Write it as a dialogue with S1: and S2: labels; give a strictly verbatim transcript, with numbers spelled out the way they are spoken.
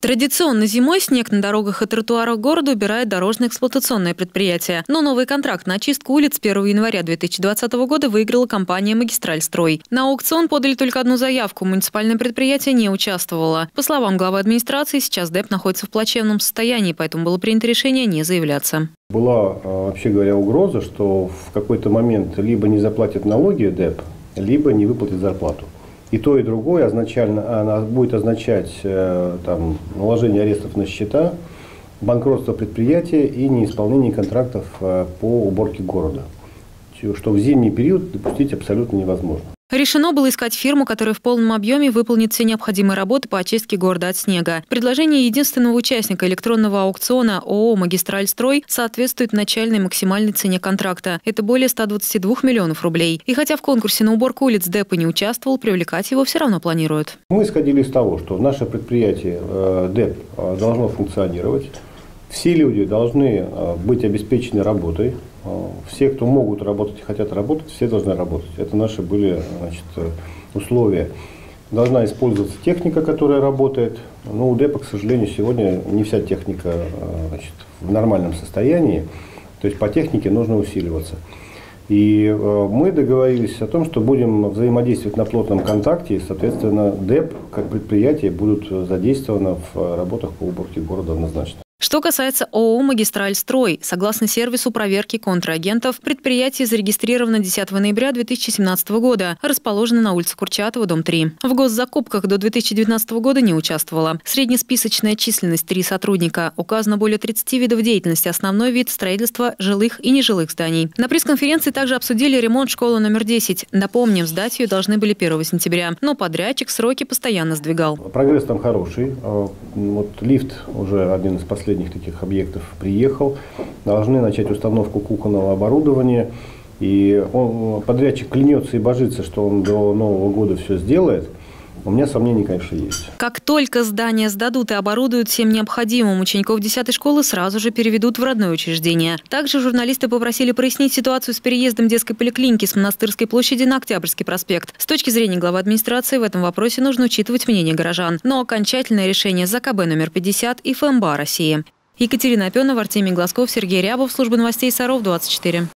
S1: Традиционно зимой снег на дорогах и тротуарах города убирает дорожно-эксплуатационное предприятие. Но новый контракт на очистку улиц первого января две тысячи двадцатого года выиграла компания «Магистраль Строй». На аукцион подали только одну заявку, муниципальное предприятие не участвовало. По словам главы администрации, сейчас ДЭП находится в плачевном состоянии, поэтому было принято решение не заявляться.
S2: Была, вообще говоря, угроза, что в какой-то момент либо не заплатит налоги ДЭП, либо не выплатит зарплату. И то, и другое означально, будет означать там, наложение арестов на счета, банкротство предприятия и неисполнение контрактов по уборке города, что в зимний период допустить абсолютно невозможно.
S1: Решено было искать фирму, которая в полном объеме выполнит все необходимые работы по очистке города от снега. Предложение единственного участника электронного аукциона ООО «Магистраль Строй» соответствует начальной максимальной цене контракта. Это более ста двадцати двух миллионов рублей. И хотя в конкурсе на уборку улиц ДЭП и не участвовал, привлекать его все равно планируют.
S2: Мы исходили из того, что наше предприятие ДЭП должно функционировать. Все люди должны быть обеспечены работой. Все, кто могут работать и хотят работать, все должны работать. Это наши были, значит, условия. Должна использоваться техника, которая работает. Но у ДЭПа, к сожалению, сегодня не вся техника, значит, в нормальном состоянии. То есть по технике нужно усиливаться. И мы договорились о том, что будем взаимодействовать на плотном контакте. И, соответственно, ДЭП как предприятие будут задействованы в работах по уборке города однозначно.
S1: Что касается ООО «Магистраль Строй», согласно сервису проверки контрагентов, предприятие зарегистрировано десятого ноября две тысячи семнадцатого года, расположено на улице Курчатова, дом три. В госзакупках до две тысячи девятнадцатого года не участвовало. Среднесписочная численность – три сотрудника. Указано более тридцати видов деятельности. Основной вид – строительства жилых и нежилых зданий. На пресс-конференции также обсудили ремонт школы номер десять. Напомним, сдать ее должны были первого сентября. Но подрядчик сроки постоянно сдвигал.
S2: Прогресс там хороший. Вот лифт уже один из последних таких объектов приехал. Должны начать установку кухонного оборудования. И он, подрядчик клянется и божится, что он до Нового года все сделает. У меня сомнения, конечно, есть.
S1: Как только здание сдадут и оборудуют всем необходимым, учеников десятой школы сразу же переведут в родное учреждение. Также журналисты попросили прояснить ситуацию с переездом детской поликлиники с Монастырской площади на Октябрьский проспект. С точки зрения главы администрации в этом вопросе нужно учитывать мнение горожан. Но окончательное решение за ка бэ номер пятьдесят и эф эм бэ а России. Екатерина Опенова, Артемий Глазков, Сергей Рябов, служба новостей Саров, двадцать четыре.